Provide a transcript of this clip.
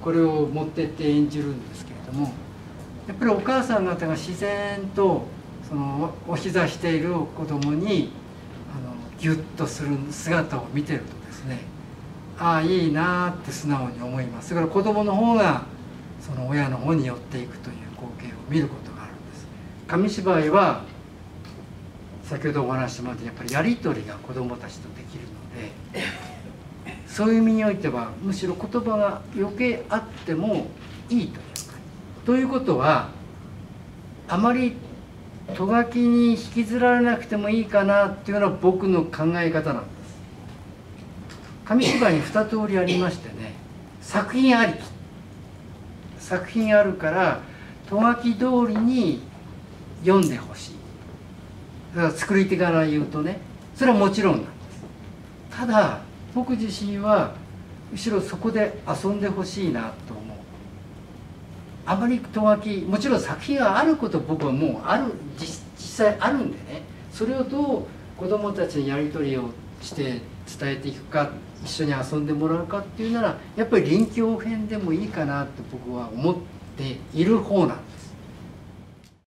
これを持ってって演じるんですけれども、やっぱりお母さん方が自然とそのお膝している子供にギュッとする姿を見てるとですね、ああいいなーって素直に思います。だから子供の方がその親の方に寄っていくという光景を見ることがあるんです。紙芝居は先ほどお話しまでやっぱりやり取りが子供たちとできるので、そういう意味においてはむしろ言葉が余計あってもいいというか、ということはあまりとがきに引きずられなくてもいいかなっていうのは僕の考え方なんです。紙芝居に2通りありましてね、作品ありき、作品あるからとがき通りに読んでほしい、だから作り手から言うとね、それはもちろんなんです。ただ僕自身はむしろそこで遊んでほしいなと思う。あまりとがき、もちろん作品があること僕はもうある、実際あるんでね、それをどう子どもたちにやり取りをして伝えていくか、一緒に遊んでもらうかっていうならやっぱり臨機応変でもいいかなと僕は思っている方なんです。